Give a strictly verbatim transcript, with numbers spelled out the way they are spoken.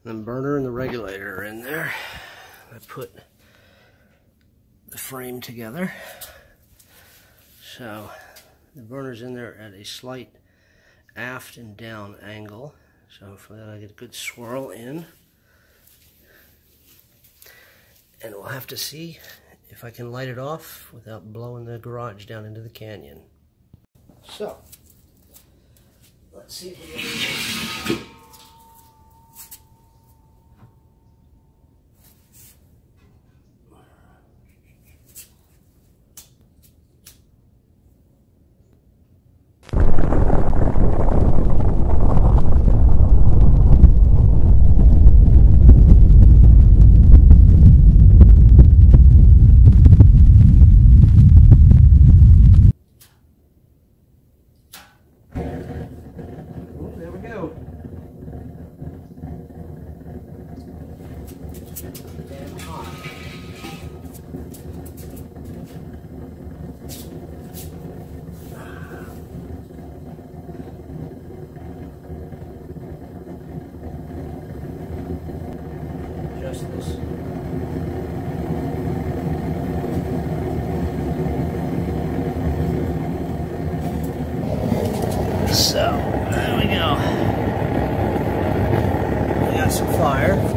The burner and the regulator are in there. I put the frame together. So the burner's in there at a slight aft and down angle. So hopefully I get a good swirl in. And we'll have to see if I can light it off without blowing the garage down into the canyon. So, let's see if we can. Just this. So, there we go. We got some fire.